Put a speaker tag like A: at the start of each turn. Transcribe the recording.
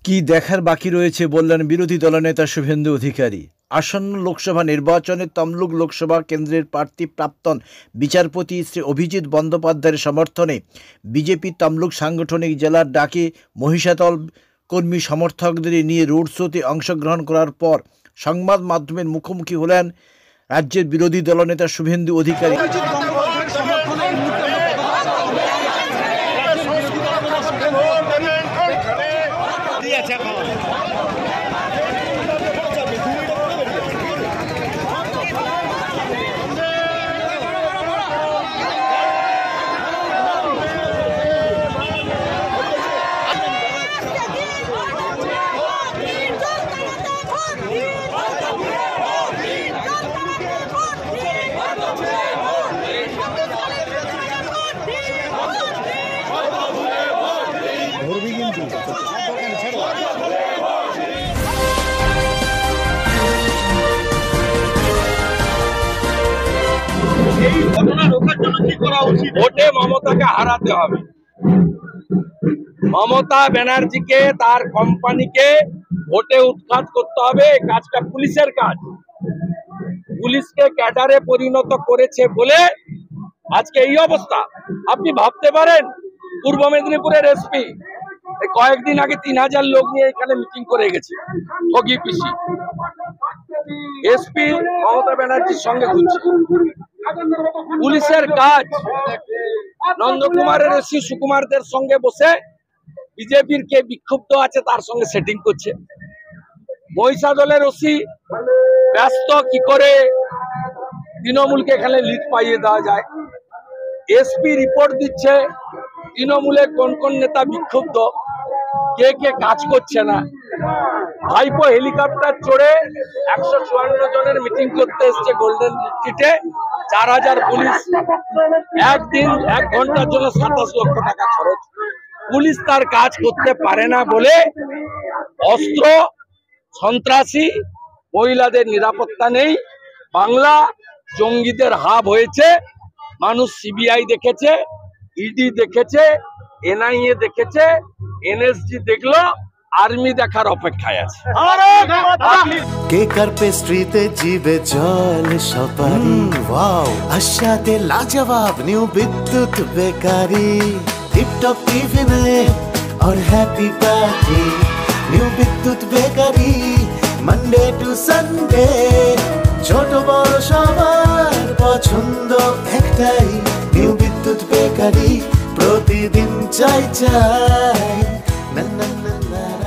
A: কি দেখার বাকি রয়েছে বললেন বিরোধী দলনেতা শুভেন্দু অধিকারী। আসন্ন লোকসভা নির্বাচনে তমলুক লোকসভা কেন্দ্রের প্রার্থী প্রাক্তন বিচারপতি শ্রী অভিজিৎ বন্দ্যোপাধ্যায়ের সমর্থনে বিজেপি তমলুক সাংগঠনিক জেলার ডাকে মহিষাদল কর্মী সমর্থকদের নিয়ে রোড শোতে অংশগ্রহণ করার পর সংবাদ মাধ্যমের মুখোমুখি হলেন রাজ্যের বিরোধী দলনেতা শুভেন্দু অধিকারী।
B: এই ঘটনা রোখার জন্য কি করা উচিত? ভোটে মমতাকে হারাতে হবে। মমতা ব্যানার্জিকে, তার কোম্পানিকে ভোটে উৎখাত করতে হবে। এই কাজটা পুলিশের কাজ। পুলিশকে ক্যাডারে পরিণত করেছে বলে আজকে এই অবস্থা। আপনি ভাবতে পারেন পূর্ব মেদিনীপুরের এসপি কয়েকদিন আগে 3000 লোক নিয়ে এখানে মিটিং করে গেছে ঠগি পিসি। এসপি মমতা ব্যানার্জির সঙ্গে ঘুরছে। পুলিশের কাজ নন্দকুমারের এসি সুকুমারদের সঙ্গে বসে বিজেপির কে বিক্ষুব্ধ আছে তার সঙ্গে সেটিং করছে। মহিষাদলের ওসি ব্যস্ত কি করে তৃণমূলকে এখানে লিড পাইয়ে দেওয়া যায়। এসপি রিপোর্ট দিচ্ছে তৃণমূলের কোন কোন নেতা বিক্ষুব্ধ, কে কে কাজ করছে না। ভাইপো হেলিকপ্টার চড়ে 154 জনের মিটিং করতে এসছে গোল্ডেন রিট্রিটে। 4000 পুলিশ, একদিন 1 ঘন্টার জন্য 27 লক্ষ টাকা খরচ। পুলিশ তার কাজ করতে পারে না বলে অস্ত্র, সন্ত্রাসী, মহিলাদের নিরাপত্তা নেই। বাংলা জঙ্গিদের হাব হয়েছে। মানুষ সিবিআই দেখেছে, ইডি দেখেছে, এনআইএ দেখেছে, এনএসজি দেখলো, আর্মি দেখার অপেক্ষায় আছে।
C: কেকার পেস্ট্রিতে জিবে জল সপারি, ওয়াও আশাতে লাজবাব নিউ বিদ্যুৎ বেকারি, টিপটপ টিফিনে और happy party new Bidyut bakery, Monday to Sunday ছোট বড় সবার পছন্দ একটাই, নিউ বিদ্যুৎ বেকারি প্রতিদিন চাই চাই না না না না।